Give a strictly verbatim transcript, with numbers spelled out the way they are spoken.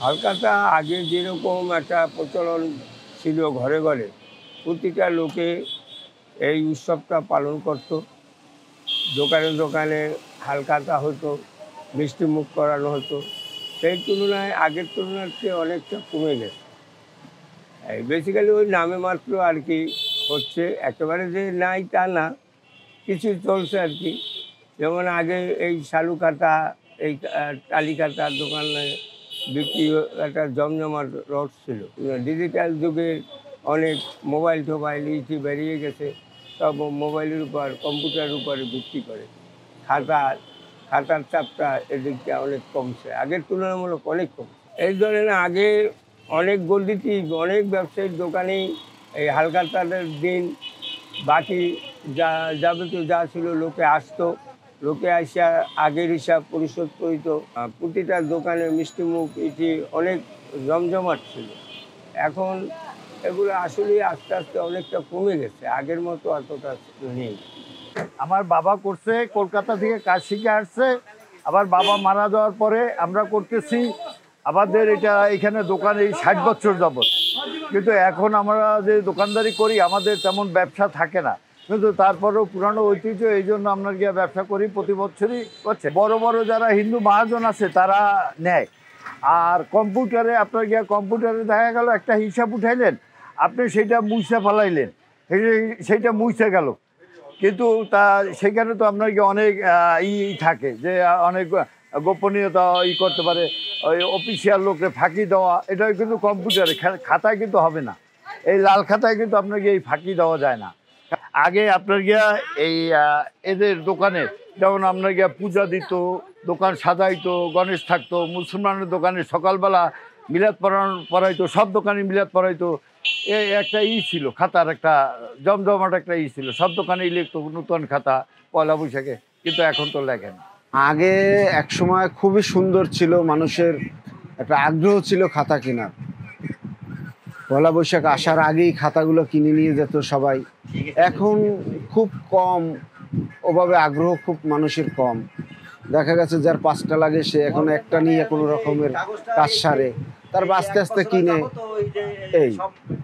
হালখাতা আগে যেরকম একটা প্রচলন ছিল ঘরে ঘরে, প্রতিটা লোকে এই উৎসবটা পালন করত। দোকানে দোকানে হালখাতা হতো, মিষ্টি মুখ করানো হতো। সেই তুলনায় আগের তুলনার চেয়ে অনেকটা কমে গেছে। এই বেসিক্যালি ওই নামে মাত্র আর কি হচ্ছে, একেবারে যে নাই তা না, কিছু চলছে আর কি। যেমন আগে এই শালু খাতা, এই টালি খাতার দোকানে বিক্রি একটা জমজমাট রড ছিল। ডিজিটাল যুগের অনেক মোবাইল টোবাইল ইটি বেরিয়ে গেছে, সব মোবাইলের উপর কম্পিউটারের উপরে ভিত্তি করে। খাতা খাতার চাপটা এদিকটা অনেক কমছে, আগের তুলনামূলক অনেক কম। এই ধরেন আগে অনেক গল্লিতে অনেক ব্যবসায়ীর দোকানেই এই হালখাতাদের দিন বাকি যা যাবতীয় যা ছিল লোকে আসতো, লোকে আসা আগের হিসাব পরিশোধ করিত। প্রতিটা দোকানে মিষ্টিমুখ ইটি অনেক জমজমাট ছিল। এখন এগুলো আসলে আস্তে আস্তে অনেকটা কমে গেছে, আগের মতো অতটা নেই। আমার বাবা করছে, কলকাতা থেকে কাজ শিখে আসছে। আবার বাবা মারা যাওয়ার পরে আমরা করতেছি। আমাদের এটা এখানে দোকান এই ষাট বছর যাবত, কিন্তু এখন আমরা যে দোকানদারি করি আমাদের তেমন ব্যবসা থাকে না, কিন্তু তারপরেও পুরানো ঐতিহ্য, এই জন্য আমরা গিয়ে ব্যবসা করি প্রতি বছরই করছে। বড় বড় যারা হিন্দু মহাজন আছে তারা নেয়। আর কম্পিউটারে আপনার গিয়ে কম্পিউটারে দেখা গেল একটা হিসাব উঠাইলেন, আপনি সেইটা মুছে ফেলাইলেন, সেইটা মুছে গেল, কিন্তু তা সেখানে তো আপনার কি অনেক ই থাকে যে অনেক গোপনীয়তা ই করতে পারে, ওই অফিসিয়াল লোককে ফাঁকি দেওয়া, এটা কিন্তু কম্পিউটারে, খাতায় কিন্তু হবে না। এই লাল খাতায় কিন্তু আপনাকে এই ফাঁকি দেওয়া যায় না। আগে আপনার গিয়া এই এদের দোকানে যেমন আপনার গিয়া পূজা দিত, দোকান সাজাইতো, গণেশ থাকতো, মুসলমানের দোকানে সকালবেলা মিলাদ পড়ানো পড়াইতো, সব দোকানে মিলাদ পড়াইতো। এই একটা ই ছিল, খাতার একটা জমজমাট একটা ই ছিল, সব দোকানে লিখতো নতুন খাতা পয়লা বৈশাখে, কিন্তু এখন তো লেখে না। আগে এক সময় খুবই সুন্দর ছিল, মানুষের একটা আগ্রহ ছিল খাতা কেনার। পয়লা বৈশাখ আসার আগেই খাতাগুলো কিনে নিয়ে যেত সবাই। এখন খুব কম, ওভাবে আগ্রহ খুব মানুষের কম। দেখা গেছে যার পাঁচটা লাগে সে এখন একটা নিয়ে কোনো রকমের কাজ সারে, তার আস্তে আস্তে কিনে এই